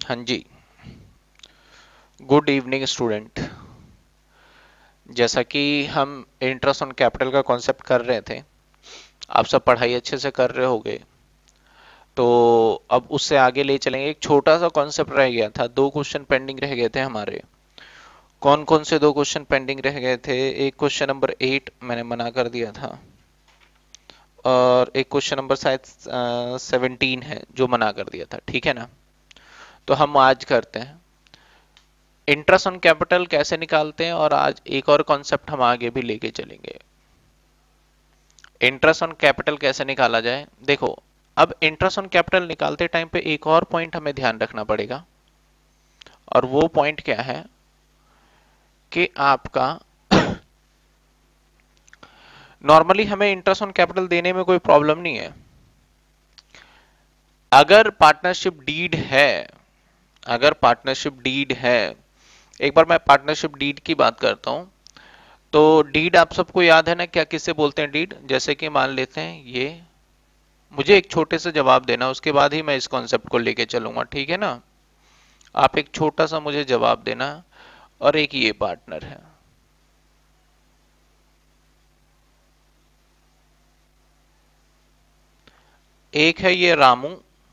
हाँ जी। Good evening student. जैसा कि हम इंटरेस्ट ऑन कैपिटल का कॉन्सेप्ट कर रहे थे, आप सब पढ़ाई अच्छे से कर रहे होगे। तो अब उससे आगे ले चलेंगे। एक छोटा सा कॉन्सेप्ट रह गया था, दो क्वेश्चन पेंडिंग रह गए थे हमारे। कौन कौन से दो क्वेश्चन पेंडिंग रह गए थे? एक क्वेश्चन नंबर 8 मैंने मना कर दिया था, और एक क्वेश्चन नंबर शायद 17 है जो मना कर दिया था। ठीक है ना? तो हम आज करते हैं इंटरेस्ट ऑन कैपिटल कैसे निकालते हैं, और आज एक और कॉन्सेप्ट हम आगे भी लेके चलेंगे। इंटरेस्ट ऑन कैपिटल कैसे निकाला जाए, देखो। अब इंटरेस्ट ऑन कैपिटल निकालते टाइम पे एक और पॉइंट हमें ध्यान रखना पड़ेगा, और वो पॉइंट क्या है कि आपका नॉर्मली हमें इंटरेस्ट ऑन कैपिटल देने में कोई प्रॉब्लम नहीं है अगर पार्टनरशिप डीड है। अगर पार्टनरशिप डीड है, एक बार मैं पार्टनरशिप डीड की बात करता हूं। तो डीड आप सबको याद है ना, क्या किससे बोलते हैं डीड? जैसे कि मान लेते हैं ये, मुझे एक छोटे से जवाब देना, उसके बाद ही मैं इस कॉन्सेप्ट को लेके चलूंगा। ठीक है ना? आप एक छोटा सा मुझे जवाब देना। और एक ये पार्टनर है, एक है ये रामू,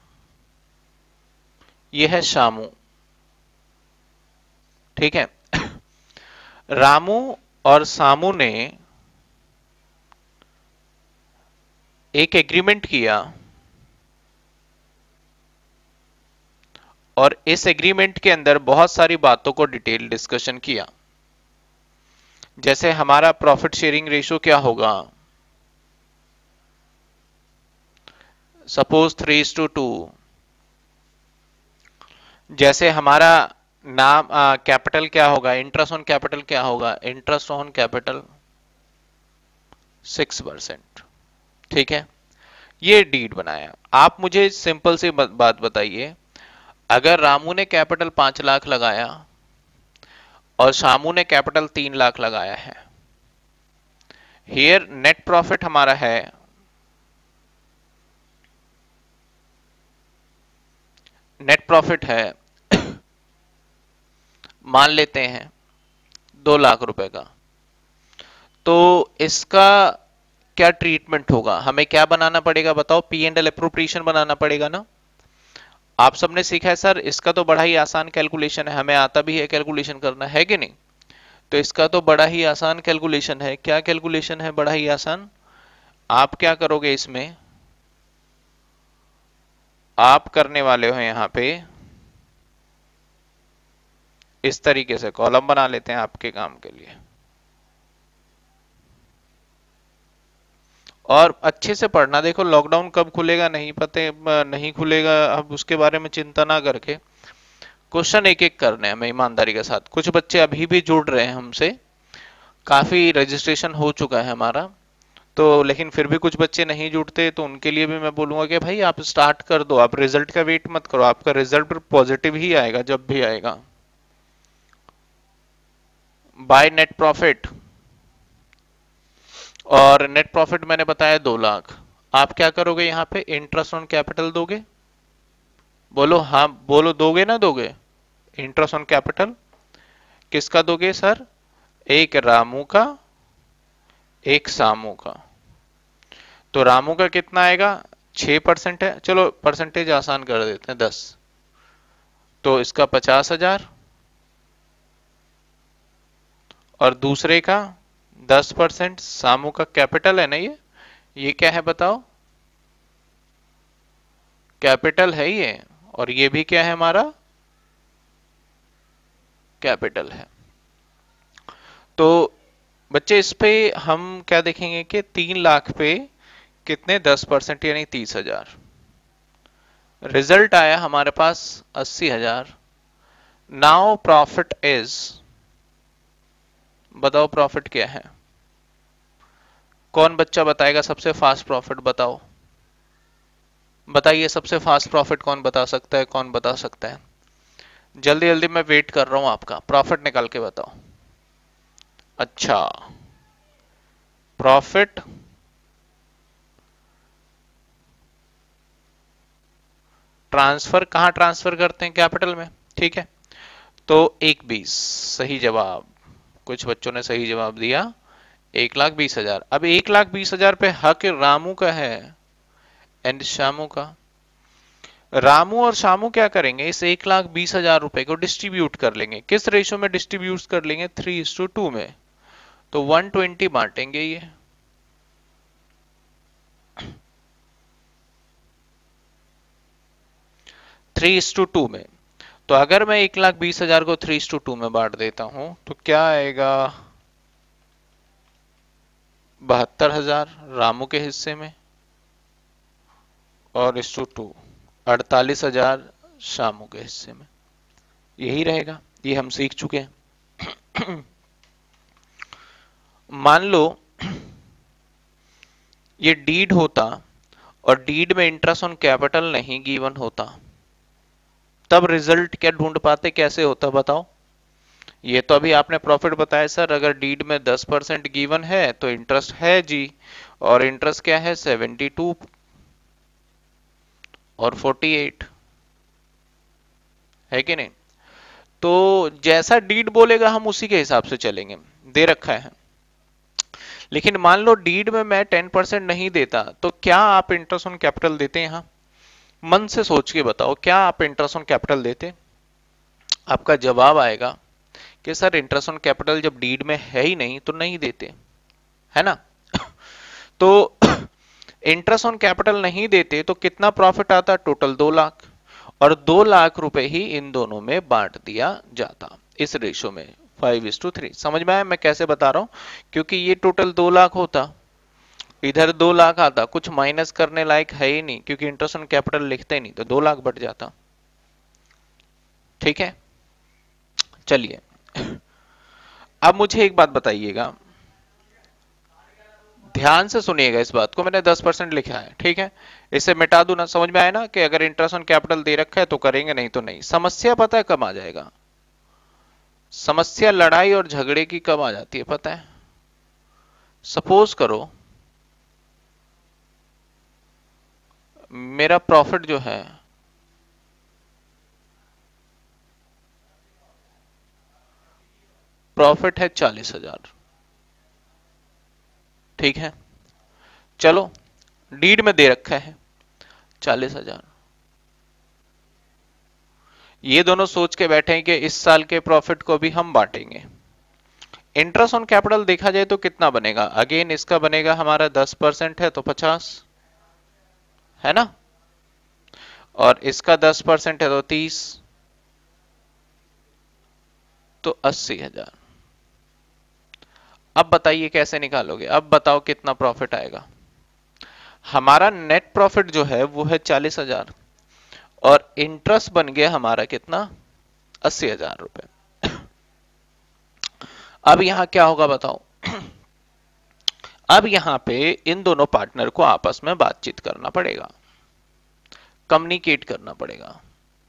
ये है शामू। ठीक है? रामू और सामू ने एक एग्रीमेंट किया, और इस एग्रीमेंट के अंदर बहुत सारी बातों को डिटेल डिस्कशन किया। जैसे हमारा प्रॉफिट शेयरिंग रेशो क्या होगा, सपोज 3:2। जैसे हमारा नाम कैपिटल क्या होगा, इंटरेस्ट ऑन कैपिटल क्या होगा, इंटरेस्ट ऑन कैपिटल 6%। ठीक है? ये डीड बनाया। आप मुझे सिंपल सी बात बताइए, अगर रामू ने कैपिटल 5 लाख लगाया और शामू ने कैपिटल 3 लाख लगाया है, हियर नेट प्रॉफिट हमारा है, नेट प्रॉफिट है मान लेते हैं 2 लाख रुपए का। तो इसका क्या ट्रीटमेंट होगा, हमें क्या बनाना पड़ेगा बताओ? पी एंड एल एप्रोप्रिएशन बनाना पड़ेगा ना। आप सबने सीखा है सर, इसका तो बड़ा ही आसान कैलकुलेशन है, हमें आता भी है कैलकुलेशन करना, है कि नहीं? तो इसका तो बड़ा ही आसान कैलकुलेशन है। क्या कैलकुलेशन है बड़ा ही आसान? आप क्या करोगे इसमें, आप करने वाले हो यहां पे इस तरीके से कॉलम बना लेते हैं आपके काम के लिए, और अच्छे से पढ़ना। देखो, लॉकडाउन कब खुलेगा नहीं पता, नहीं खुलेगा, अब उसके बारे में चिंता ना करके क्वेश्चन एक एक करने हैं हमें ईमानदारी के साथ। कुछ बच्चे अभी भी जुड़ रहे हैं हमसे, काफी रजिस्ट्रेशन हो चुका है हमारा। तो लेकिन फिर भी कुछ बच्चे नहीं जुड़ते, तो उनके लिए भी मैं बोलूंगा कि भाई आप स्टार्ट कर दो, आप रिजल्ट का वेट मत करो, आपका रिजल्ट पॉजिटिव ही आएगा जब भी आएगा। बाय नेट प्रॉफिट, और नेट प्रॉफिट मैंने बताया 2 लाख। आप क्या करोगे यहाँ पे, इंटरेस्ट ऑन कैपिटल दोगे? बोलो हाँ, बोलो दोगे ना दोगे? इंटरेस्ट ऑन कैपिटल किसका दोगे सर? एक रामू का, एक सामू का। तो रामू का कितना आएगा? 6% है, चलो परसेंटेज आसान कर देते हैं 10। तो इसका 50,000, और दूसरे का 10%। सामू का कैपिटल है ना ये क्या है बताओ? कैपिटल है ये, और ये भी क्या है हमारा? कैपिटल है। तो बच्चे इस पे हम क्या देखेंगे कि 3 लाख पे कितने 10% यानी 30,000। रिजल्ट आया हमारे पास 80,000। नाउ प्रॉफिट इज, बताओ प्रॉफिट क्या है? कौन बच्चा बताएगा सबसे फास्ट प्रॉफिट? बताओ, बताइए सबसे फास्ट प्रॉफिट कौन बता सकता है, कौन बता सकता है? जल्दी जल्दी, मैं वेट कर रहा हूं आपका, प्रॉफिट निकाल के बताओ। अच्छा, प्रॉफिट ट्रांसफर कहाँ ट्रांसफर करते हैं? कैपिटल में, ठीक है। तो 1,20 सही जवाब। कुछ बच्चों ने सही जवाब दिया 1,20,000। अब 1,20,000 पे हक रामू का है एंड शामू का। रामू और शामू क्या करेंगे, इस 1,20,000 रुपए को डिस्ट्रीब्यूट कर लेंगे। किस रेशो में डिस्ट्रीब्यूट कर लेंगे? 3:2 में। तो 120 बांटेंगे ये। थ्री इज टू टू में। तो अगर मैं 1,20,000 को 3:2 में बांट देता हूं तो क्या आएगा? 72,000 रामू के हिस्से में और इस टू 48,000 शामू के हिस्से में। यही रहेगा, ये हम सीख चुके हैं। मान लो ये डीड होता और डीड में इंटरेस्ट ऑन कैपिटल नहीं गिवन होता, तब रिजल्ट क्या ढूंढ पाते? कैसे होता बताओ? ये तो अभी आपने प्रॉफिट बताया सर, अगर डीड में 10% गिवन है तो इंटरेस्ट है जी, और इंटरेस्ट क्या है? 72 और 48 है कि नहीं? तो जैसा डीड बोलेगा हम उसी के हिसाब से चलेंगे, दे रखा है। लेकिन मान लो डीड में मैं 10% नहीं देता, तो क्या आप इंटरेस्ट ऑन कैपिटल देते? यहां मन से सोच के बताओ, क्या आप इंटरेस्ट ऑन कैपिटल देते? आपका जवाब आएगा कि सर इंटरेस्ट ऑन कैपिटल जब डीड में है ही नहीं तो नहीं देते, है ना? तो इंटरेस्ट ऑन कैपिटल नहीं देते तो कितना प्रॉफिट आता? टोटल 2 लाख, और 2 लाख रुपए ही इन दोनों में बांट दिया जाता इस रेशो में 5:3। समझ में आया मैं कैसे बता रहा हूं? क्योंकि ये टोटल 2 लाख होता, इधर 2 लाख आता, कुछ माइनस करने लायक है ही नहीं क्योंकि इंटरेस्ट ऑन कैपिटल लिखते नहीं, तो 2 लाख बढ़ जाता। ठीक है, चलिए अब मुझे एक बात बताइएगा, ध्यान से सुनिएगा इस बात को। मैंने 10% लिखा है, ठीक है, इसे मिटा दूं ना? समझ में आया ना कि अगर इंटरेस्ट ऑन कैपिटल दे रखा है तो करेंगे, नहीं तो नहीं। समस्या पता है कब आ जाएगा? समस्या लड़ाई और झगड़े की कब आ जाती है पता है? सपोज करो मेरा प्रॉफिट जो है प्रॉफिट है 40,000, ठीक है, चलो डीड में दे रखा है 40,000। ये दोनों सोच के बैठे हैं कि इस साल के प्रॉफिट को भी हम बांटेंगे। इंटरेस्ट ऑन कैपिटल देखा जाए तो कितना बनेगा? अगेन इसका बनेगा हमारा 10% है तो 50, है ना, और इसका 10% है तो 30, तो 80,000। अब बताइए कैसे निकालोगे? अब बताओ कितना प्रॉफिट आएगा? हमारा नेट प्रॉफिट जो है वो है 40,000 और इंटरेस्ट बन गया हमारा कितना? 80,000 रुपए। अब यहां क्या होगा बताओ? अब यहां पे इन दोनों पार्टनर को आपस में बातचीत करना पड़ेगा, कम्युनिकेट करना पड़ेगा।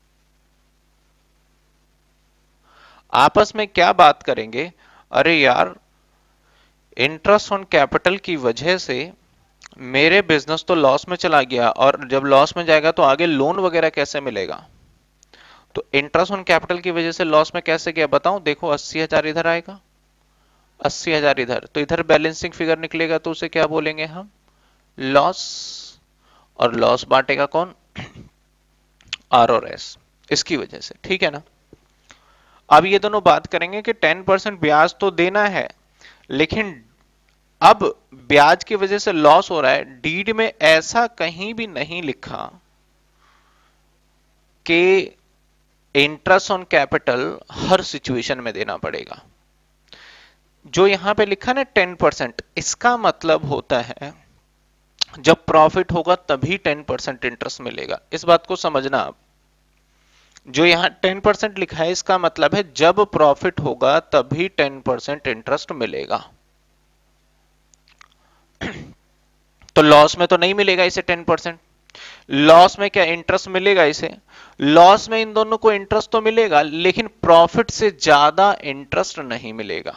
आपस में क्या बात करेंगे? अरे यार, इंटरेस्ट ऑन कैपिटल की वजह से मेरे बिजनेस तो लॉस में चला गया, और जब लॉस में जाएगा तो आगे लोन वगैरह कैसे मिलेगा? तो इंटरेस्ट ऑन कैपिटल की वजह से लॉस में कैसे गया बताऊं? देखो 80,000 इधर आएगा, 80,000 इधर, तो इधर बैलेंसिंग फिगर निकलेगा, तो उसे क्या बोलेंगे हम? लॉस। और लॉस बांटेगा कौन? आर और एस, इसकी वजह से, ठीक है ना? अब ये दोनों बात करेंगे कि 10% ब्याज तो देना है, लेकिन अब ब्याज की वजह से लॉस हो रहा है। डीड में ऐसा कहीं भी नहीं लिखा कि इंटरेस्ट ऑन कैपिटल हर सिचुएशन में देना पड़ेगा। जो यहां पे लिखा ना 10%, इसका मतलब होता है जब प्रॉफिट होगा तभी 10% इंटरेस्ट मिलेगा। इस बात को समझना आप। जो यहां 10% लिखा है इसका मतलब है जब प्रॉफिट होगा तभी 10% इंटरेस्ट मिलेगा। तो लॉस में तो नहीं मिलेगा इसे 10%। लॉस में क्या इंटरेस्ट मिलेगा इसे? लॉस में इन दोनों को इंटरेस्ट तो मिलेगा, लेकिन प्रॉफिट से ज्यादा इंटरेस्ट नहीं मिलेगा।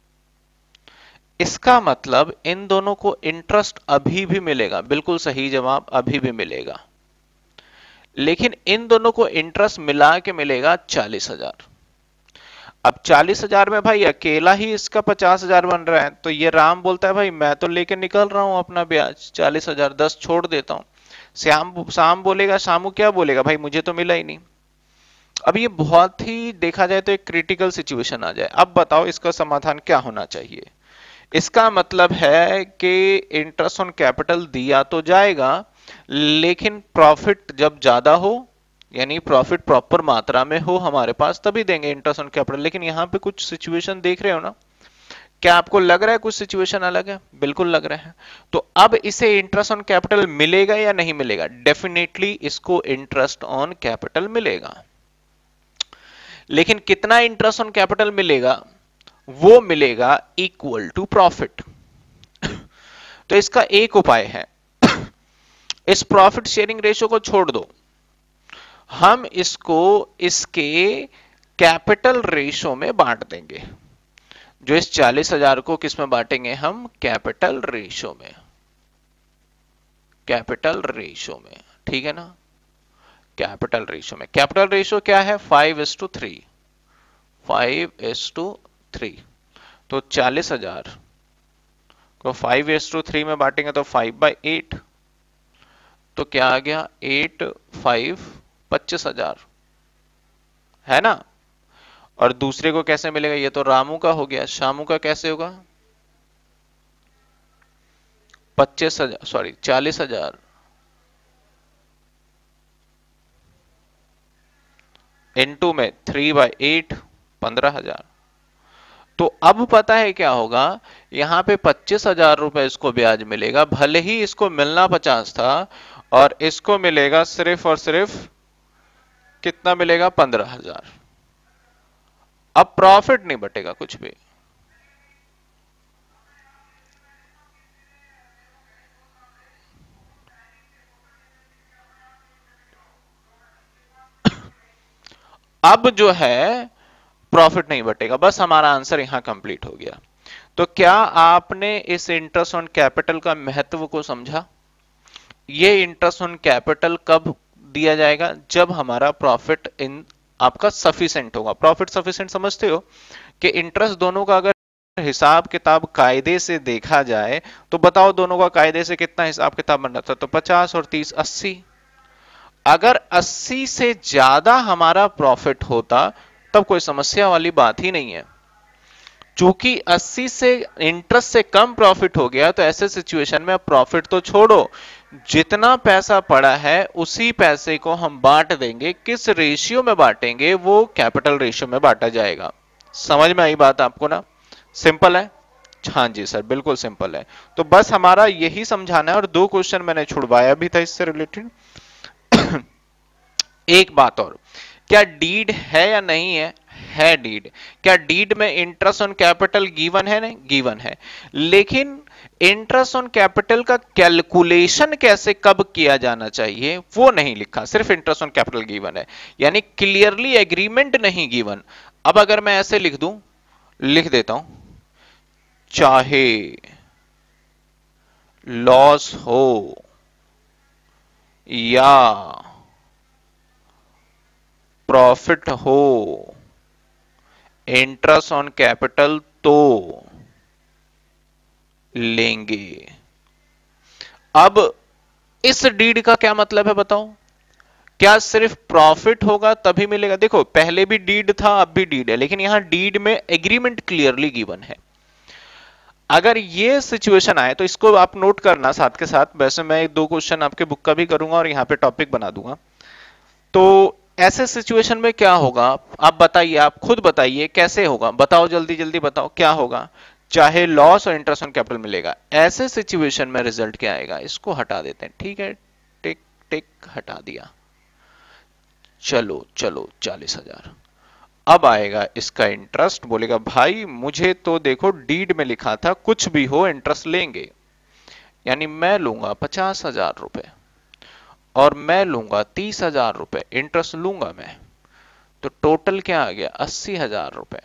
इसका मतलब इन दोनों को इंटरेस्ट अभी भी मिलेगा। बिल्कुल सही जवाब, अभी भी मिलेगा। लेकिन इन दोनों को इंटरेस्ट मिला के मिलेगा 40,000। अब 40,000 में भाई अकेला ही इसका 50,000 बन रहा है, तो ये राम बोलता है भाई मैं तो लेके निकल रहा हूं अपना ब्याज 40,000, 10 छोड़ देता हूं। शाम बोलेगा, शामू क्या बोलेगा, भाई मुझे तो मिला ही नहीं। अब ये बहुत ही देखा जाए तो एक क्रिटिकल सिचुएशन आ जाए। अब बताओ इसका समाधान क्या होना चाहिए। इसका मतलब है कि इंटरेस्ट ऑन कैपिटल दिया तो जाएगा, लेकिन प्रॉफिट जब ज्यादा हो, यानी प्रॉफिट प्रॉपर मात्रा में हो हमारे पास, तभी देंगे इंटरेस्ट ऑन कैपिटल। लेकिन यहां पे कुछ सिचुएशन देख रहे हो ना, क्या आपको लग रहा है कुछ सिचुएशन अलग है? बिल्कुल लग रहा है। तो अब इसे इंटरेस्ट ऑन कैपिटल मिलेगा या नहीं मिलेगा? डेफिनेटली इसको इंटरेस्ट ऑन कैपिटल मिलेगा। लेकिन कितना इंटरेस्ट ऑन कैपिटल मिलेगा? वो मिलेगा इक्वल टू प्रॉफिट। तो इसका एक उपाय है, इस प्रॉफिट शेयरिंग रेशियो को छोड़ दो, हम इसको इसके कैपिटल रेशियो में बांट देंगे। जो इस 40,000 को किस में बांटेंगे हम? कैपिटल रेशियो में। कैपिटल रेशियो में, ठीक है ना? कैपिटल रेशियो में। कैपिटल रेशियो क्या है? 5:3। 5:3। तो 40,000 को 5:3 में बांटेंगे तो 5/8। तो क्या आ गया? 8/5 25,000, है ना? और दूसरे को कैसे मिलेगा? ये तो रामू का हो गया, शामू का कैसे होगा? 25,000, सॉरी 40,000 इनटू में 3/8 15,000। तो अब पता है क्या होगा? यहां पे 25,000 रुपए इसको ब्याज मिलेगा, भले ही इसको मिलना 50 था, और इसको मिलेगा सिर्फ और सिर्फ कितना मिलेगा? 15,000। अब प्रॉफिट नहीं बटेगा कुछ भी। अब जो है प्रॉफिट नहीं बटेगा। बस हमारा आंसर यहां कंप्लीट हो गया। तो क्या आपने इस इंटरेस्ट ऑन कैपिटल का महत्व को समझा? ये इंटरेस्ट ऑन कैपिटल कब दिया जाएगा? जब हमारा प्रॉफिट इन आपका सफिशिएंट होगा। प्रॉफिट सफिशिएंट समझते हो कि इंटरेस्ट दोनों का अगर हिसाब किताब कायदे से देखा जाए, तो बताओ दोनों का कायदे से कितना हिसाब किताब बन रहा था? तो 50 और 30 80। अगर 80 से ज्यादा हमारा प्रॉफिट होता तब कोई समस्या वाली बात ही नहीं है। चूंकि 80 से इंटरेस्ट से कम प्रॉफिट हो गया, तो ऐसे सिचुएशन में अब प्रॉफिट तो छोड़ो, जितना पैसा पड़ा है उसी पैसे को हम बांट देंगे। किस रेशियो में बांटेंगे? वो कैपिटल रेशियो में बांटा जाएगा। समझ में आई बात आपको ना? सिंपल है। हाँ जी सर, बिल्कुल सिंपल है। तो बस हमारा यही समझाना है, और 2 क्वेश्चन मैंने छुड़वाया भी था इससे रिलेटेड। एक बात और, क्या डीड है या नहीं है? है डीड। क्या डीड में इंटरेस्ट ऑन कैपिटल गिवन है? नहीं, गिवन है। लेकिन इंटरेस्ट ऑन कैपिटल का कैलकुलेशन कैसे कब किया जाना चाहिए वो नहीं लिखा, सिर्फ इंटरेस्ट ऑन कैपिटल गिवन है, यानी क्लियरली एग्रीमेंट नहीं गिवन। अब अगर मैं ऐसे लिख दूं, लिख देता हूं, चाहे लॉस हो या प्रॉफिट हो, इंटरेस्ट ऑन कैपिटल तो लेंगे। अब इस डीड का क्या मतलब है बताओ? क्या सिर्फ प्रॉफिट होगा तभी मिलेगा? देखो पहले भी डीड था, अब भी डीड है, लेकिन यहां डीड में एग्रीमेंट क्लियरली गिवन है। अगर ये सिचुएशन आए तो इसको आप नोट करना साथ के साथ। वैसे मैं 2 क्वेश्चन आपके बुक का भी करूंगा और यहां पे टॉपिक बना दूंगा। तो ऐसे सिचुएशन में क्या होगा? आप बताइए, आप खुद बताइए कैसे होगा, बताओ जल्दी जल्दी बताओ क्या होगा। चाहे लॉस और इंटरेस्ट ऑन कैपिटल मिलेगा, ऐसे सिचुएशन में रिजल्ट क्या आएगा? इसको हटा देते हैं, ठीक है? टिक टिक हटा दिया। चलो चलो 40,000। अब आएगा इसका इंटरेस्ट। बोलेगा भाई मुझे तो देखो डीड में लिखा था कुछ भी हो इंटरेस्ट लेंगे, यानी मैं लूंगा 50,000 रुपए और मैं लूंगा 30,000 रुपए, इंटरेस्ट लूंगा मैं। तो टोटल क्या आ गया? 80,000 रुपए।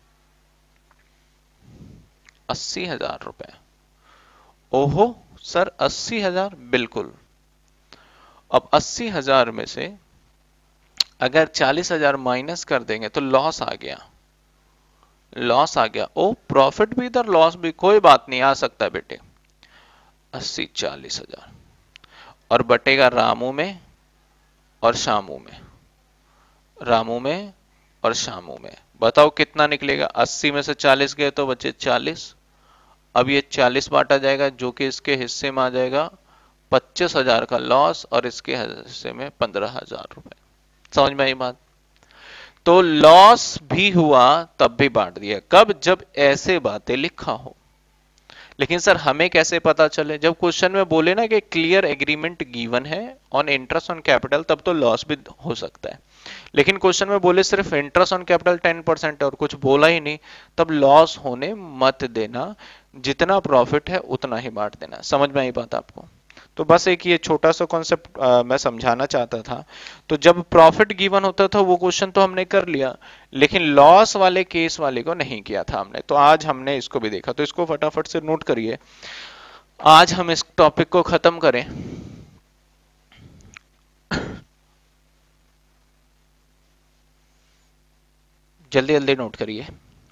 80,000 रुपए। ओहो सर 80,000, बिल्कुल। अब 80,000 में से अगर 40,000 माइनस कर देंगे तो लॉस आ गया, लॉस आ गया। ओ प्रॉफिट भी इधर लॉस भी, कोई बात नहीं, आ सकता है बेटे। 80 40,000 और बटेगा रामू में और शामू में, रामू में और शामू में। बताओ कितना निकलेगा? 80 में से 40 गए तो बचे 40। अब ये 40 बांटा जाएगा जो कि इसके हिस्से में आ जाएगा 25,000 का लॉस और इसके हिस्से में 15,000 रुपए। समझ में आई बात? तो लॉस भी हुआ तब भी बांट दिया। कब? जब ऐसे बातें लिखा हो। लेकिन सर हमें कैसे पता चले? जब क्वेश्चन में बोले ना कि क्लियर एग्रीमेंट गिवन है ऑन इंटरेस्ट ऑन कैपिटल, तब तो लॉस भी हो सकता है। लेकिन क्वेश्चन में बोले सिर्फ इंटरेस्ट ऑन कैपिटल 10% और कुछ बोला ही नहीं, तब लॉस होने मत देना, जितना प्रॉफिट है उतना ही बांट देना। समझ में आई बात आपको? तो बस एक ये छोटा सा कॉन्सेप्ट मैं समझाना चाहता था। तो जब प्रॉफिट गिवन होता था वो क्वेश्चन तो हमने कर लिया, लेकिन लॉस वाले केस वाले को नहीं किया था हमने। तो आज हमने इसको भी देखा, तो इसको फटाफट से नोट करिए। आज हम इस टॉपिक को खत्म करें। जल्दी जल्दी नोट करिए।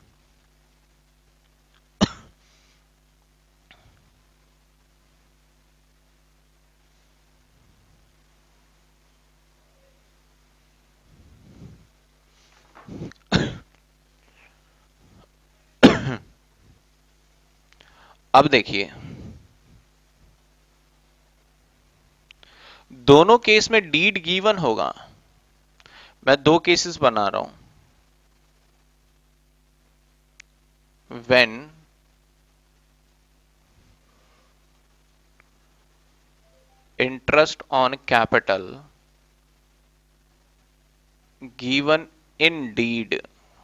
अब देखिए, दोनों केस में डीड गिवन होगा। मैं दो केसेस बना रहा हूं। When interest on capital given in deed,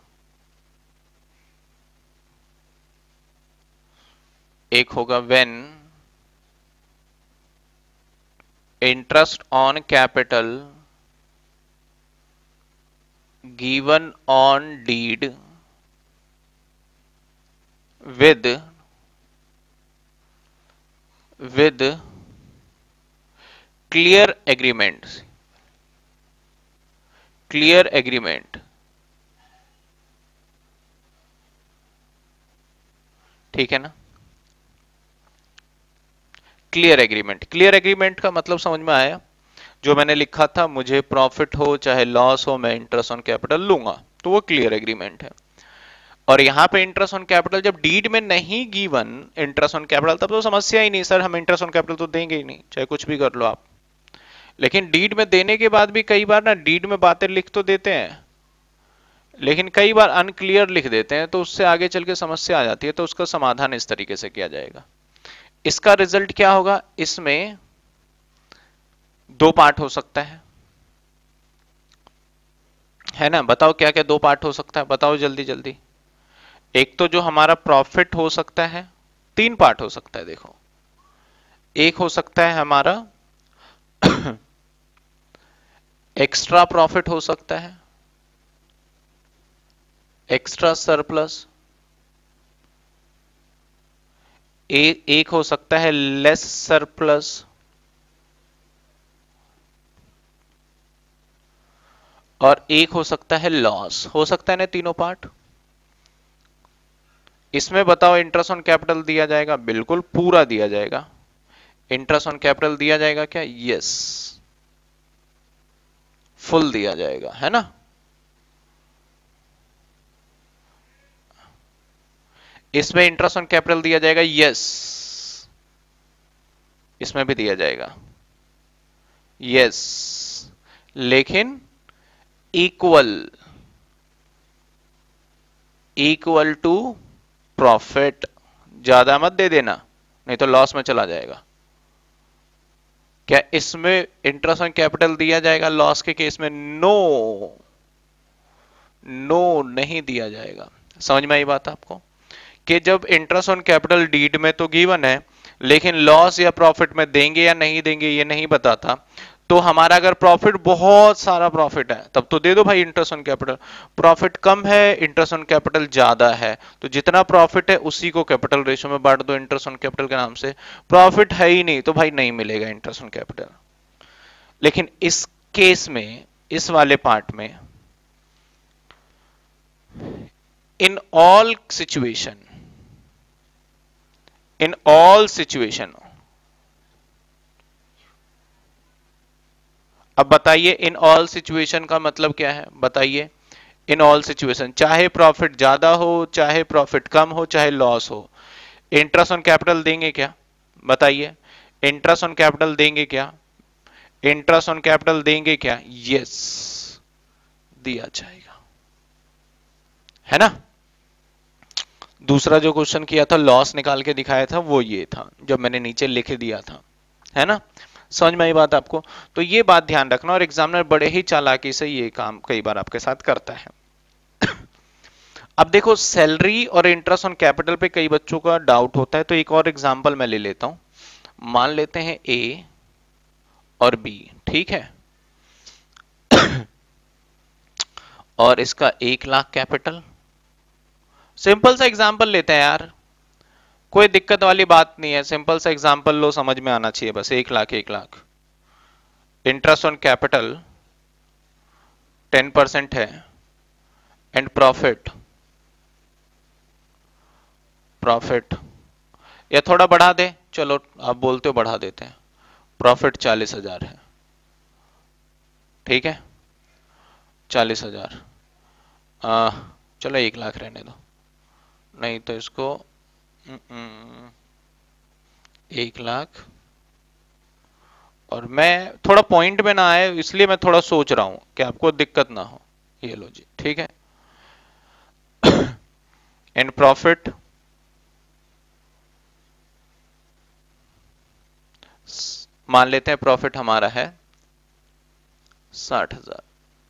एक होगा when interest on capital given on deed with clear agreement, clear agreement। ठीक है ना? क्लियर एग्रीमेंट, क्लियर एग्रीमेंट का मतलब समझ में आया? जो मैंने लिखा था, मुझे प्रॉफिट हो चाहे लॉस हो मैं इंटरेस्ट ऑन कैपिटल लूंगा, तो वो क्लियर एग्रीमेंट है। और यहां पे इंटरेस्ट ऑन कैपिटल जब डीड में नहीं गिवन इंटरेस्ट ऑन कैपिटल, तब तो समस्या ही नहीं, सर हम इंटरेस्ट ऑन कैपिटल तो देंगे ही नहीं, चाहे कुछ भी कर लो आप। लेकिन डीड में देने के बाद भी कई बार ना डीड में बातें लिख तो देते हैं, लेकिन कई बार अनक्लियर लिख देते हैं, तो उससे आगे चल के समस्या आ जाती है। तो उसका समाधान इस तरीके से किया जाएगा। इसका रिजल्ट क्या होगा? इसमें दो पार्ट हो सकता है ना? बताओ क्या क्या दो पार्ट हो सकता है, बताओ जल्दी जल्दी। एक तो जो हमारा प्रॉफिट हो सकता है, तीन पार्ट हो सकता है। देखो, एक हो सकता है हमारा एक्स्ट्रा प्रॉफिट हो सकता है, एक्स्ट्रा सरप्लस। एक हो सकता है लेस सरप्लस, और एक हो सकता है लॉस। हो सकता है ना तीनों पार्ट? इसमें बताओ इंटरेस्ट ऑन कैपिटल दिया जाएगा? बिल्कुल पूरा दिया जाएगा। इंटरेस्ट ऑन कैपिटल दिया जाएगा क्या? यस, फुल दिया जाएगा, है ना? इसमें इंटरेस्ट ऑन कैपिटल दिया जाएगा? यस, इसमें भी दिया जाएगा, यस, लेकिन इक्वल, इक्वल टू प्रॉफिट। ज्यादा मत दे देना, नहीं तो लॉस में चला जाएगा। क्या इसमें इंटरेस्ट ऑन कैपिटल दिया जाएगा लॉस के केस में? नो, नो नहीं दिया जाएगा। समझ में आई बात आपको? कि जब इंटरेस्ट ऑन कैपिटल डीड में तो गिवन है, लेकिन लॉस या प्रॉफिट में देंगे या नहीं देंगे ये नहीं बताता। तो हमारा अगर प्रॉफिट बहुत सारा प्रॉफिट है तब तो दे दो भाई इंटरेस्ट ऑन कैपिटल। प्रॉफिट कम है, इंटरेस्ट ऑन कैपिटल ज्यादा है, तो जितना प्रॉफिट है उसी को कैपिटल रेशियो में बांट दो इंटरेस्ट ऑन कैपिटल के नाम से। प्रॉफिट है ही नहीं तो भाई नहीं मिलेगा इंटरेस्ट ऑन कैपिटल। लेकिन इस केस में, इस वाले पार्ट में, in all situation, in all situation, अब बताइए इन ऑल सिचुएशन का मतलब क्या है, बताइए। इन ऑल सिचुएशन, चाहे प्रॉफिट ज्यादा हो, चाहे प्रॉफिट कम हो, चाहे लॉस हो, इंटरेस्ट ऑन कैपिटल देंगे क्या, बताइए। इंटरेस्ट ऑन कैपिटल देंगे क्या, इंटरेस्ट ऑन कैपिटल देंगे क्या, यस, दिया जाएगा, है ना। दूसरा जो क्वेश्चन किया था, लॉस निकाल के दिखाया था, वो ये था जो मैंने नीचे लिख दिया था, है ना। समझ में आई बात आपको। तो ये बात ध्यान रखना, और एग्जामिनर बड़े ही चालाकी से ये काम कई बार आपके साथ करता है। अब देखो, सैलरी और इंटरेस्ट ऑन कैपिटल पे कई बच्चों का डाउट होता है, तो एक और एग्जांपल मैं ले लेता हूं। मान लेते हैं ए और बी, ठीक है, और इसका 1 लाख कैपिटल। सिंपल सा एग्जांपल लेते हैं यार, कोई दिक्कत वाली बात नहीं है, सिंपल सा एग्जांपल लो, समझ में आना चाहिए बस। 1 lakh, 1 lakh, interest on capital 10% है, एंड प्रॉफिट, प्रॉफिट, या थोड़ा बढ़ा दे, चलो आप बोलते हो बढ़ा देते हैं, प्रॉफिट 40,000 है, ठीक है, 40,000, चलो 1 लाख रहने दो, नहीं तो इसको 1 लाख, और मैं थोड़ा पॉइंट में ना आए इसलिए मैं थोड़ा सोच रहा हूं कि आपको दिक्कत ना हो, ये लो जी, ठीक है। एंड प्रॉफिट मान लेते हैं, प्रॉफिट हमारा है 60,000,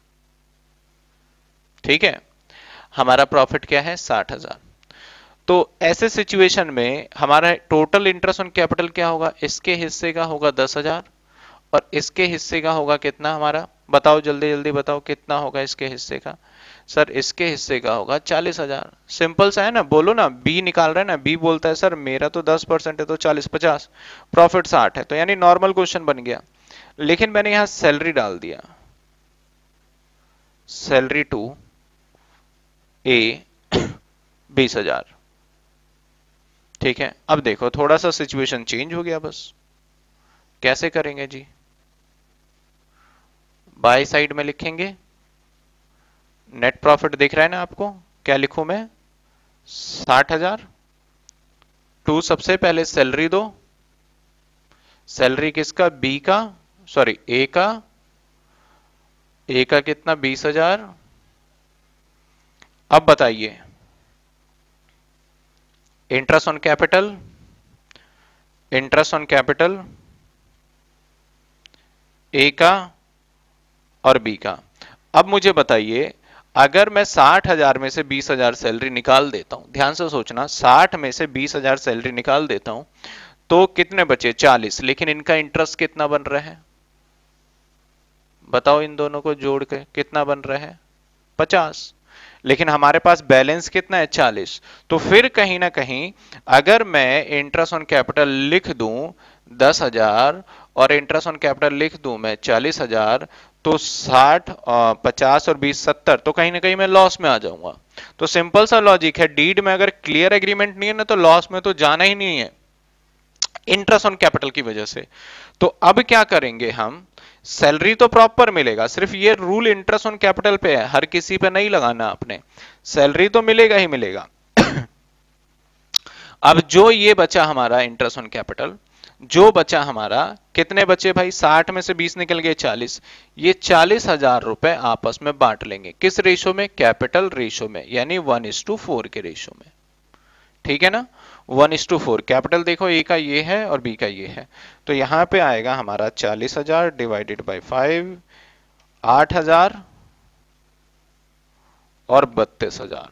ठीक है, हमारा प्रॉफिट क्या है 60,000। तो ऐसे सिचुएशन में हमारा टोटल इंटरेस्ट ऑन कैपिटल क्या होगा, इसके हिस्से का होगा 10,000, और इसके हिस्से का होगा कितना हमारा, बताओ जल्दी जल्दी बताओ कितना होगा इसके हिस्से का। सर इसके हिस्से का होगा 40,000, सिंपल सा है ना, बोलो ना, बी निकाल रहे हैं ना, बी बोलता है सर मेरा तो 10% है तो 40 50, प्रॉफिट 60 है, तो यानी नॉर्मल क्वेश्चन बन गया। लेकिन मैंने यहां सैलरी डाल दिया, सैलरी टू ए 20,000, ठीक है। अब देखो थोड़ा सा सिचुएशन चेंज हो गया बस, कैसे करेंगे जी, बाय साइड में लिखेंगे, नेट प्रॉफिट दिख रहा है ना आपको, क्या लिखूं मैं, 60,000, टू सबसे पहले सैलरी दो, सैलरी किसका, बी का, सॉरी ए का, ए का कितना 20,000। अब बताइए interest on capital, interest on capital A का और बी का। अब मुझे बताइए, अगर मैं 60,000 में से 20,000 सैलरी निकाल देता हूं, ध्यान से सोचना, 60 में से 20,000 सैलरी निकाल देता हूं तो कितने बचे, 40, लेकिन इनका इंटरेस्ट कितना बन रहा है, बताओ, इन दोनों को जोड़ के कितना बन रहा है, 50, लेकिन हमारे पास बैलेंस कितना है, 40। तो फिर कहीं ना कहीं अगर मैं इंटरेस्ट ऑन कैपिटल लिख दूं 10,000 और इंटरेस्ट ऑन कैपिटल लिख दूं मैं 40,000, तो 60 50 और 20 70, तो कहीं ना कहीं मैं लॉस में आ जाऊंगा। तो सिंपल सा लॉजिक है, डीड में अगर क्लियर एग्रीमेंट नहीं है ना, तो लॉस में तो जाना ही नहीं है इंटरेस्ट ऑन कैपिटल की वजह से। तो अब क्या करेंगे हम, सैलरी तो प्रॉपर मिलेगा, सिर्फ ये रूल इंटरेस्ट ऑन कैपिटल पे है, हर किसी पे नहीं लगाना आपने, सैलरी तो मिलेगा ही मिलेगा। अब जो ये बचा हमारा इंटरेस्ट ऑन कैपिटल, जो बचा हमारा, कितने बचे भाई, 60 में से 20 निकल गए 40, ये 40,000 रुपए आपस में बांट लेंगे, किस रेशो में, कैपिटल रेशो में, यानी 1:4 के रेशो में, ठीक है ना, 1:4। कैपिटल देखो ए का ये है और बी का ये है, तो यहां पे आएगा हमारा 40,000 डिवाइडेड बाई 5, 8,000 और 32,000।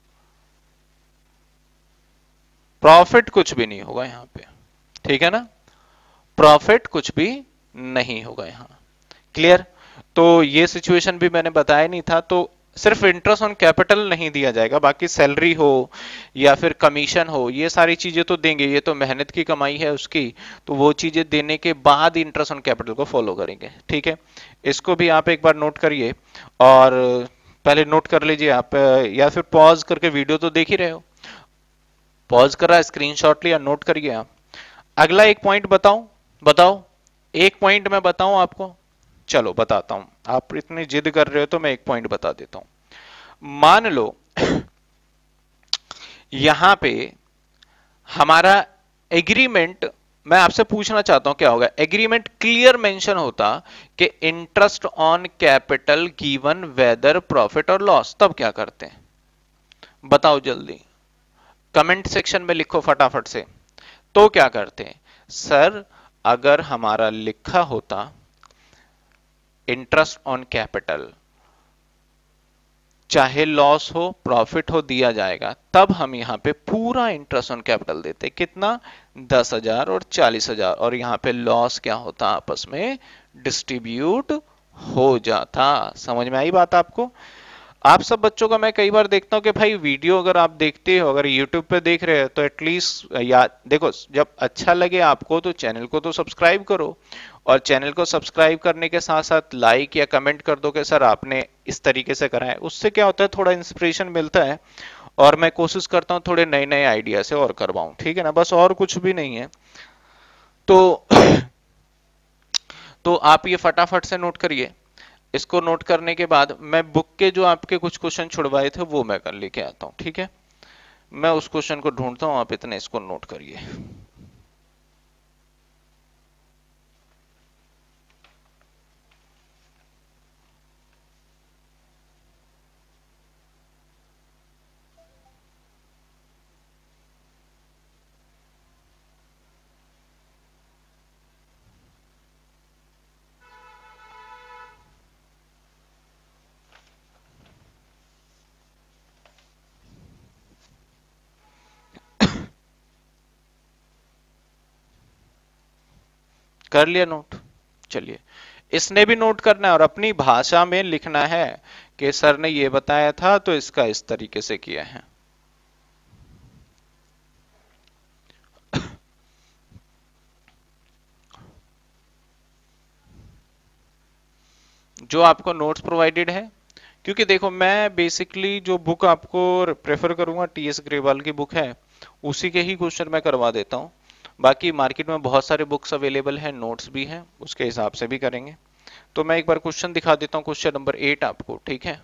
प्रॉफिट कुछ भी नहीं होगा यहां पे, ठीक है ना, प्रॉफिट कुछ भी नहीं होगा यहां, क्लियर। तो ये सिचुएशन भी मैंने बताया नहीं था, तो सिर्फ इंटरेस्ट ऑन कैपिटल नहीं दिया जाएगा, बाकी सैलरी हो या फिर कमीशन हो, ये सारी चीजें तो देंगे, ये तो मेहनत की कमाई है उसकी, तो वो चीजें देने के बाद इंटरेस्ट ऑन कैपिटल को फॉलो करेंगे। ठीक है, इसको भी आप एक बार नोट करिए, और पहले नोट कर लीजिए आप, या फिर पॉज करके, वीडियो तो देख ही रहे हो, पॉज करा, स्क्रीनशॉट लिया, नोट करिए आप। अगला एक पॉइंट बताऊं, बताओ, एक पॉइंट मैं बताऊं आपको, चलो बताता हूं, आप इतनी जिद कर रहे हो तो मैं एक पॉइंट बता देता हूं। मान लो यहां पे हमारा एग्रीमेंट, मैं आपसे पूछना चाहता हूं क्या होगा, एग्रीमेंट क्लियर मेंशन होता कि interest on capital given whether profit और लॉस, तब क्या करते हैं बताओ जल्दी, कमेंट सेक्शन में लिखो फटाफट से। तो क्या करते हैं सर, अगर हमारा लिखा होता इंटरेस्ट ऑन कैपिटल, चाहे लॉस हो प्रॉफिट हो दिया जाएगा, तब हम यहां पे पूरा इंटरेस्ट ऑन कैपिटल देते, कितना, 10,000 और 40,000, और यहां पे लॉस क्या होता, आपस में डिस्ट्रीब्यूट हो जाता। समझ में आई बात आपको? आप सब बच्चों का मैं कई बार देखता हूँ कि भाई वीडियो अगर आप देखते हो, अगर यूट्यूब पे देख रहे हो तो एटलीस्ट या देखो, जब अच्छा लगे आपको तो चैनल को तो सब्सक्राइब करो, और चैनल को सब्सक्राइब करने के साथ साथ लाइक या कमेंट कर दो कि सर आपने इस तरीके से करा है, उससे क्या होता है थोड़ा इंस्पिरेशन मिलता है, और मैं कोशिश करता हूँ थोड़े नए नए आइडिया से और करवाऊं, ठीक है ना, बस और कुछ भी नहीं है। तो तो आप ये फटाफट से नोट करिए। इसको नोट करने के बाद मैं बुक के जो आपके कुछ क्वेश्चन छुड़वाए थे वो मैं कर लेके आता हूं, ठीक है, मैं उस क्वेश्चन को ढूंढता हूं, आप इतने इसको नोट करिए। कर लिया नोट? चलिए, इसने भी नोट करना है और अपनी भाषा में लिखना है कि सर ने ये बताया था तो इसका इस तरीके से किया है। जो आपको नोट्स प्रोवाइडेड है, क्योंकि देखो मैं बेसिकली जो बुक आपको प्रेफर करूंगा टीएस ग्रेवाल की बुक है, उसी के ही क्वेश्चन मैं करवा देता हूँ। बाकी मार्केट में बहुत सारे बुक्स अवेलेबल हैं, नोट्स भी हैं, उसके हिसाब से भी करेंगे। तो मैं एक बार क्वेश्चन दिखा देता हूँ, क्वेश्चन नंबर 8 आपको, ठीक है,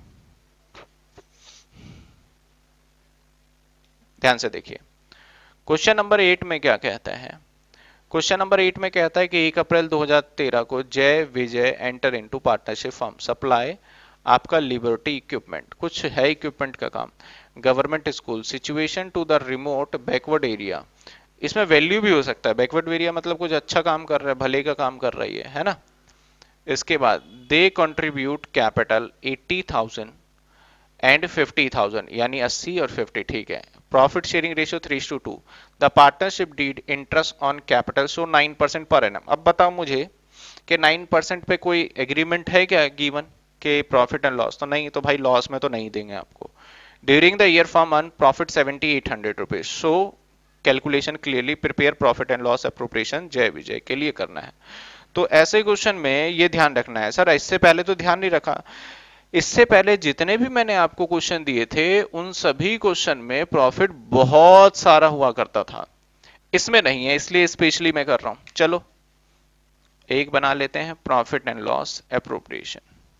ध्यान से देखिए। क्वेश्चन नंबर 8 में क्या कहता है, क्वेश्चन नंबर 8 में कहता है कि 1 अप्रैल 2013 को Jay Vijay enter into partnership firm supply आपका लिबर्टी इक्विपमेंट, कुछ है इक्विपमेंट का काम, government school situation to the remote backward area, इसमें वैल्यू भी हो सकता है, बैकवर्ड एरिया मतलब कुछ अच्छा काम कर रहा है, भले का काम कर रही है ना। इसके बाद दे कंट्रीब्यूट कैपिटल 80,000 एंड 50,000, यानी 80 और 50, ठीक है, profit sharing ratio 3:2, the partnership deed interest on capital so 9% per annum. अब बताओ मुझे कि 9% पे कोई एग्रीमेंट है क्या गिवन के प्रॉफिट एंड लॉस, तो नहीं, तो भाई लॉस में तो नहीं देंगे आपको। During the year firm earn profit 7,800 rupees, so calculation clearly prepare profit and loss appropriation Jay Vijay के लिए करना है। तो ऐसे क्वेश्चन में ये ध्यान रखना है सर, इससे पहले तो ध्यान नहीं रखा, इससे पहले जितने भी मैंने आपको क्वेश्चन दिए थे उन सभी क्वेश्चन में प्रॉफिट बहुत सारा हुआ करता था, इसमें नहीं है, इसलिए स्पेशली मैं कर रहा हूं। चलो एक बना लेते हैं, प्रॉफिट एंड लॉस एप्रोप्रिएशन।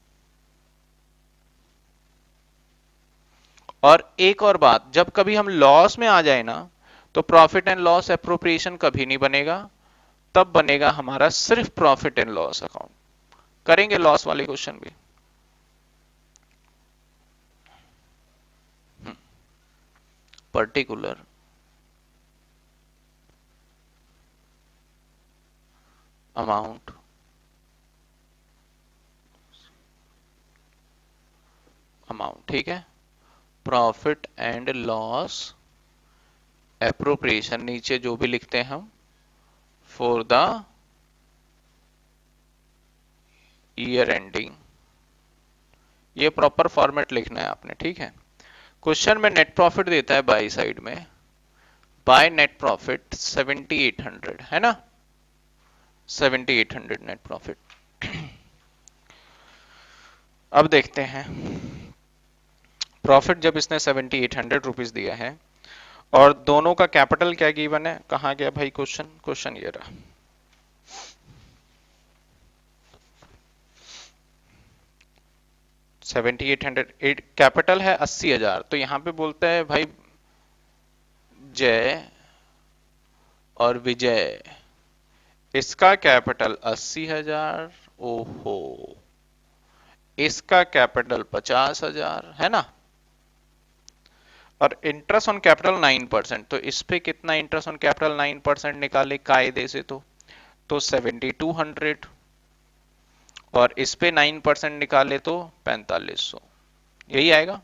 और एक और बात, जब कभी हम लॉस में आ जाए ना, तो प्रॉफिट एंड लॉस एप्रोप्रिएशन कभी नहीं बनेगा, तब बनेगा हमारा सिर्फ प्रॉफिट एंड लॉस अकाउंट। करेंगे लॉस वाले क्वेश्चन भी। पर्टिकुलर अमाउंट, अमाउंट ठीक है, प्रॉफिट एंड लॉस एप्रोप्रिएशन, नीचे जो भी लिखते हैं हम, फॉर द ईयर एंडिंग ये प्रॉपर फॉर्मेट लिखना है आपने, ठीक है। क्वेश्चन में नेट प्रॉफिट देता है बाई साइड में, बाय नेट प्रॉफिट 7800 है ना, 7800 नेट प्रॉफिट। अब देखते हैं प्रॉफिट जब इसने 7800 रुपीज दिया है और दोनों का कैपिटल क्या गिवन है, कहां गया भाई क्वेश्चन, क्वेश्चन ये रहा। कैपिटल है 80,000, तो यहां पे बोलता है भाई जय और विजय, इसका कैपिटल 80,000, ओहो, इसका कैपिटल 50,000 है ना, और इंटरेस्ट ऑन कैपिटल 9%, तो इस पे कितना इंटरेस्ट ऑन कैपिटल 9% निकाले कायदे से, तो 7200, और इस पे 9% निकाले तो 4500, यही आएगा।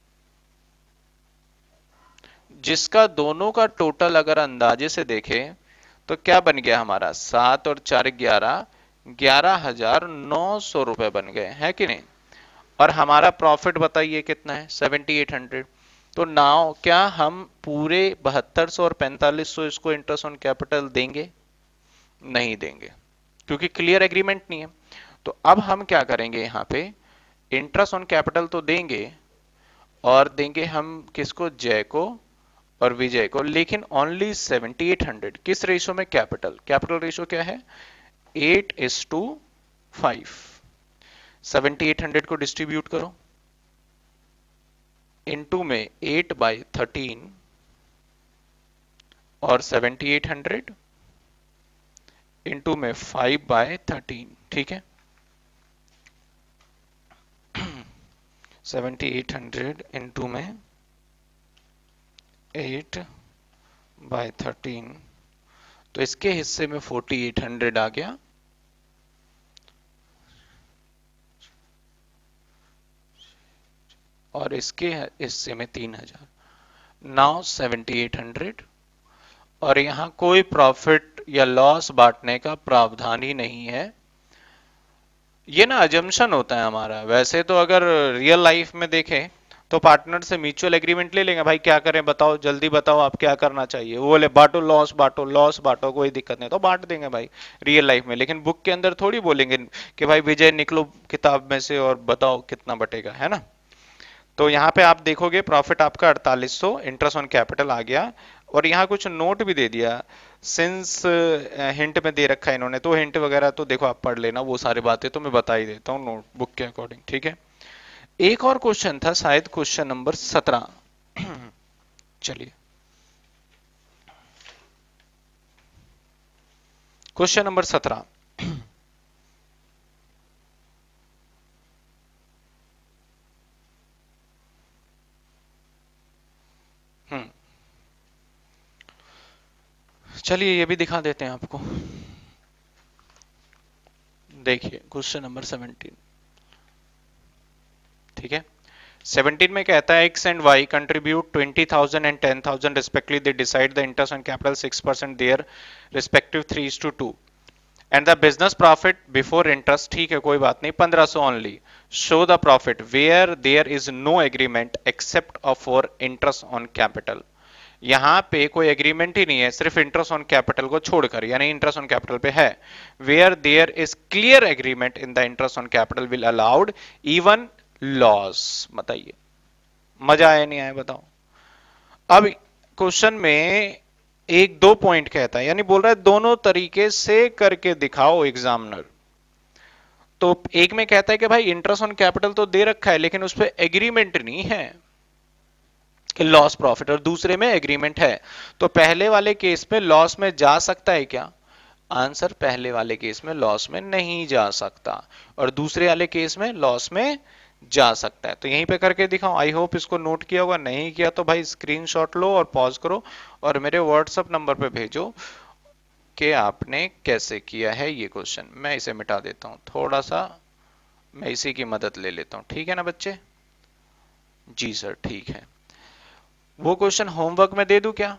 जिसका दोनों का टोटल अगर अंदाजे से देखे तो क्या बन गया हमारा, 7 और 4 11, 11,900 रुपए बन गए, है कि नहीं। और हमारा प्रॉफिट बताइए कितना है, 7800। तो नाउ क्या हम पूरे 7200 और 4500 इसको इंटरेस्ट ऑन कैपिटल देंगे, नहीं देंगे, क्योंकि क्लियर एग्रीमेंट नहीं है। तो अब हम क्या करेंगे, यहां पे इंटरेस्ट ऑन कैपिटल तो देंगे, और देंगे हम किसको, जय को और विजय को, लेकिन ओनली 7800। किस रेशो में, कैपिटल, कैपिटल रेशो क्या है 8:5। 7800 को डिस्ट्रीब्यूट करो, इनटू में 8/13 और 7800 इनटू में 5/13, ठीक है। 7800 इनटू में 8/13, तो इसके हिस्से में 4800 आ गया, और इसके हिस्से में 3000, नाउ 7800, और यहां कोई प्रॉफिट या लॉस बांटने का प्रावधान ही नहीं है। ये ना अजम्पशन होता है हमारा, वैसे तो अगर रियल लाइफ में देखें तो पार्टनर से म्यूचुअल एग्रीमेंट ले लेंगे, भाई क्या करें बताओ, जल्दी बताओ आप क्या करना चाहिए, वो बोले बांटो लॉस, बांटो लॉस, बांटो, कोई दिक्कत नहीं, तो बांट देंगे भाई रियल लाइफ में। लेकिन बुक के अंदर थोड़ी बोलेंगे कि भाई विजय निकलो किताब में से और बताओ कितना बटेगा, है ना। तो यहाँ पे आप देखोगे प्रॉफिट आपका 4800, इंटरेस्ट ऑन कैपिटल आ गया, और यहाँ कुछ नोट भी दे दिया, सिंस हिंट में दे रखा है इन्होंने, तो हिंट वगैरह तो देखो आप पढ़ लेना, वो सारी बातें तो मैं बता ही देता हूँ नोट बुक के अकॉर्डिंग, ठीक है। एक और क्वेश्चन था, शायद क्वेश्चन नंबर 17। चलिए क्वेश्चन नंबर 17। चलिए ये भी दिखा देते हैं आपको, देखिए क्वेश्चन नंबर 17, ठीक है। 17 में कहता है X and Y contribute 20,000 and 10,000 respectively, they decide the interest on capital 6% their respective 3:2, and the business profit before interest, ठीक है कोई बात नहीं, 1500 only, show the profit where there is no agreement except for interest on capital. यहां पे कोई agreement ही नहीं है, सिर्फ इंटरेस्ट ऑन कैपिटल को छोड़कर, यानी इंटरेस्ट ऑन कैपिटल पे है। Where there is clear agreement in the interest on capital will allowed even loss. बताइए मजा आया नहीं आया बताओ। अब क्वेश्चन में एक दो पॉइंट कहता है, यानी बोल रहा है दोनों तरीके से करके दिखाओ एग्जामिनर। तो एक में कहता है कि भाई इंटरेस्ट ऑन कैपिटल तो दे रखा है लेकिन उस पर एग्रीमेंट नहीं है कि लॉस प्रॉफिट, और दूसरे में एग्रीमेंट है। तो पहले वाले केस में लॉस में जा सकता है क्या, आंसर पहले वाले केस में लॉस में नहीं जा सकता, और दूसरे वाले केस में लॉस में जा सकता है। तो यहीं पे करके दिखाओ, आई होप इसको नोट किया होगा, नहीं किया तो भाई स्क्रीनशॉट लो और पॉज करो और मेरे व्हाट्सएप नंबर पे भेजो कि आपने कैसे किया है ये क्वेश्चन। मैं इसे मिटा देता हूं थोड़ा सा, मैं इसी की मदद ले लेता हूं, ठीक है ना बच्चे। जी सर ठीक है। वो क्वेश्चन होमवर्क में दे दूं क्या,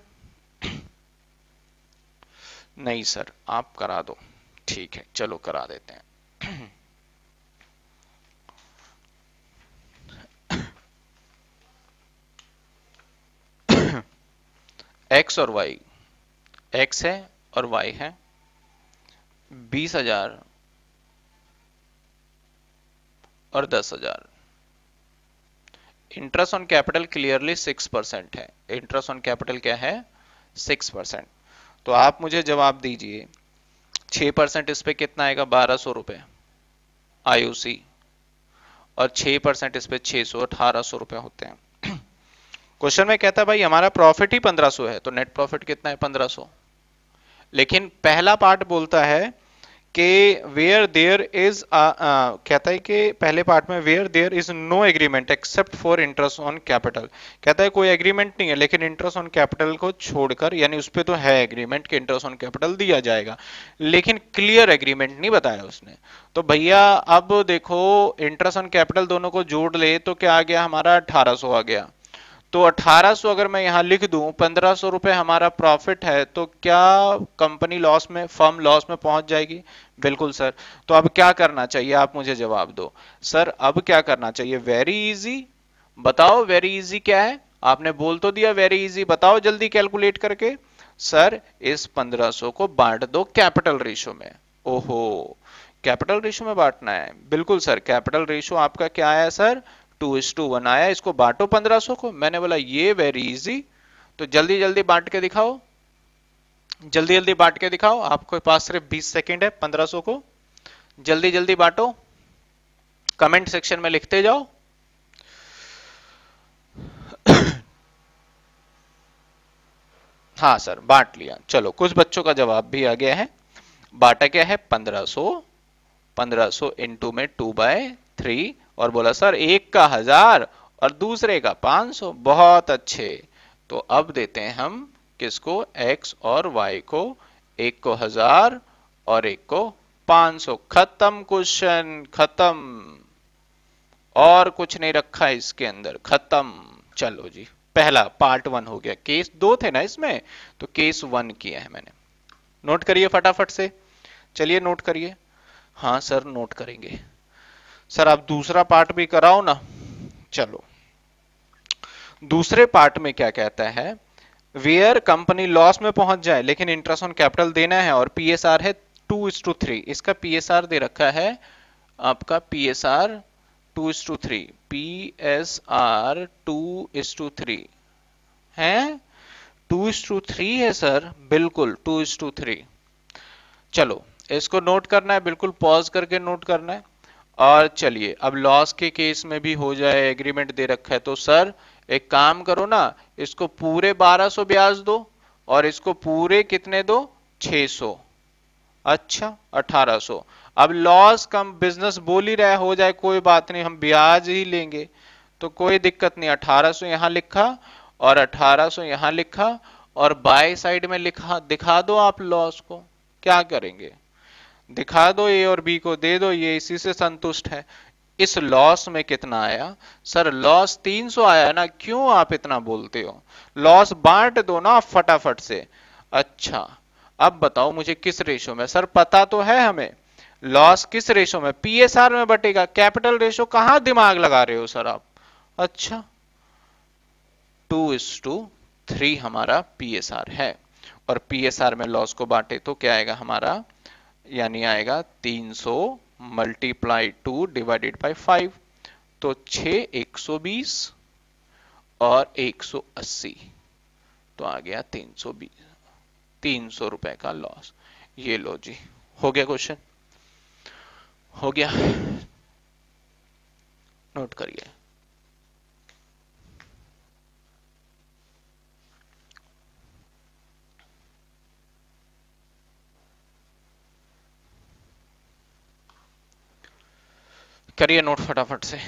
नहीं सर आप करा दो, ठीक है चलो करा देते हैं। एक्स और वाई, एक्स है और वाई है, 20,000 और 10,000। इंटरेस्ट ऑन कैपिटल क्लियरली 6% है। इंटरेस्ट ऑन कैपिटल क्या है? 6%। तो आप मुझे जवाब दीजिए, 6% इस पे कितना आएगा? 1,200 रुपए आईओसी, और 6% इस पे 600, 1,800 रुपए होते हैं। क्वेश्चन में कहता है भाई हमारा प्रॉफिट ही 1,500 है, तो नेट प्रॉफिट कितना है? 1,500। लेकिन पहला पार्ट बोलता है कि वेयर देयर इज, कहता है कि पहले पार्ट में where there is no agreement except for interest on capital. कहता है कोई एग्रीमेंट नहीं है लेकिन इंटरेस्ट ऑन कैपिटल को छोड़कर, यानी उस पर तो है एग्रीमेंट कि इंटरेस्ट ऑन कैपिटल दिया जाएगा, लेकिन क्लियर एग्रीमेंट नहीं बताया उसने। तो भैया अब देखो, इंटरेस्ट ऑन कैपिटल दोनों को जोड़ ले तो क्या आ गया हमारा? 1,800 आ गया। तो 1,800 अगर मैं यहां लिख दूं, 1,500 रुपए हमारा प्रॉफिट है, तो क्या कंपनी लॉस में, फर्म लॉस में पहुंच जाएगी? बिल्कुल सर। तो अब क्या करना चाहिए? आप मुझे जवाब दो सर, अब क्या करना चाहिए? Very easy. बताओ वेरी इजी क्या है? आपने बोल तो दिया वेरी इजी, बताओ जल्दी कैलकुलेट करके। सर इस 1,500 को बांट दो कैपिटल रेशो में। ओहो, कैपिटल रेशो में बांटना है? बिल्कुल सर, कैपिटल रेशो आपका क्या आया सर? 2:1 आया। इसको बांटो 1,500 को। मैंने बोला ये वेरी इजी, तो जल्दी जल्दी बांट के दिखाओ, जल्दी जल्दी बांट के दिखाओ। आपके पास सिर्फ 20 सेकेंड है, 1,500 को जल्दी जल्दी बांटो, कमेंट सेक्शन में लिखते जाओ। हाँ सर बांट लिया। चलो कुछ बच्चों का जवाब भी आ गया है। बांटा क्या है? 1,500। 1,500 इंटू में 2/3, और बोला सर एक का 1,000 और दूसरे का 500। बहुत अच्छे। तो अब देते हैं हम किसको? एक्स और वाई को। एक को 1,000 और एक को 500। खत्म क्वेश्चन, खत्म। और कुछ नहीं रखा है इसके अंदर, खत्म। चलो जी, पहला पार्ट 1 हो गया। केस 2 थे ना इसमें, तो केस 1 किया है मैंने। नोट करिए फटाफट से, चलिए नोट करिए। हाँ सर नोट करेंगे। सर आप दूसरा पार्ट भी कराओ ना। चलो, दूसरे पार्ट में क्या कहता है? वेयर कंपनी लॉस में पहुंच जाए लेकिन इंटरेस्ट ऑन कैपिटल देना है, और पीएसआर है 2:3। इसका पीएसआर दे रखा है आपका, पीएसआर 2:3, पीएसआर 2:3 है। 2:3 है सर, बिल्कुल 2:3। चलो इसको नोट करना है, बिल्कुल पॉज करके नोट करना है। और चलिए अब लॉस के केस में भी हो जाए, एग्रीमेंट दे रखा है, तो सर एक काम करो ना, इसको पूरे 1,200 ब्याज दो और इसको पूरे कितने दो? 600। अच्छा 1,800। अब लॉस कम बिजनेस बोल ही रहा है, हो जाए कोई बात नहीं, हम ब्याज ही लेंगे, तो कोई दिक्कत नहीं। 1,800 यहां लिखा और 1,800 यहां लिखा, और बाय साइड में लिखा, दिखा दो आप लॉस को। क्या करेंगे? दिखा दो, ए और बी को दे दो, ये इसी से संतुष्ट है। इस लॉस में कितना आया? सर लॉस 300 आया ना, क्यों आप इतना बोलते हो? लॉस बांट दो ना फटाफट से। अच्छा अब बताओ मुझे किस रेशो में? सर पता तो है हमें, लॉस किस रेशो में? पीएसआर में बटेगा। कैपिटल रेशो कहां दिमाग लगा रहे हो सर आप? अच्छा 2:3 हमारा पीएसआर है, और पीएसआर में लॉस को बांटे तो क्या आएगा हमारा? यानी आएगा 300 मल्टीप्लाई 2 डिवाइडेड बाई 5, तो 6 120 और 180, तो आ गया 320, 300 रुपए का लॉस। ये लो जी, हो गया क्वेश्चन, हो गया। नोट करिए। करिए नोट फटाफट से।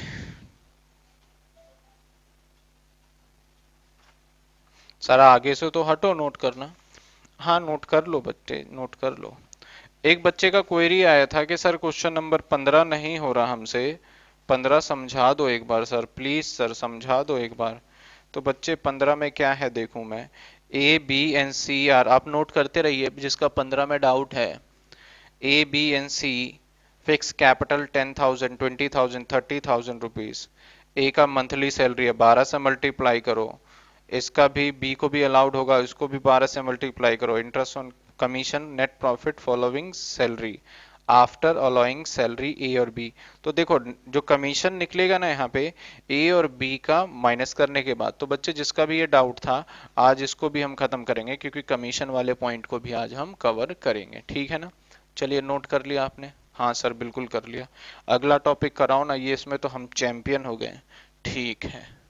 सर आगे से तो हटो, नोट करना। हाँ नोट कर लो बच्चे, नोट कर लो। एक बच्चे का क्वेरी आया था कि सर क्वेश्चन नंबर 15 नहीं हो रहा हमसे, 15 समझा दो एक बार सर, प्लीज सर समझा दो एक बार। तो बच्चे 15 में क्या है देखूं मैं, A B and C are, आप नोट करते रहिए जिसका 15 में डाउट है। A B and C fix capital 10,000, 20,000, 30,000 rupees. A का मंथली सैलरी है, 12 से मल्टीप्लाई करो। इसका भी बी को भी अलाउड होगा, इसको भी 12 से मल्टीप्लाई करो। Interest on commission net profit following salary after allowing salary A और बी। तो देखो जो कमीशन निकलेगा ना यहाँ पे ए और बी का माइनस करने के बाद। तो बच्चे जिसका भी ये डाउट था आज इसको भी हम खत्म करेंगे, क्योंकि कमीशन वाले पॉइंट को भी आज हम कवर करेंगे, ठीक है ना। चलिए नोट कर लिया आपने? हाँ सर बिल्कुल कर लिया। अगला टॉपिक कराओ ना, ये इसमें तो हम चैंपियन हो गए। ठीक है।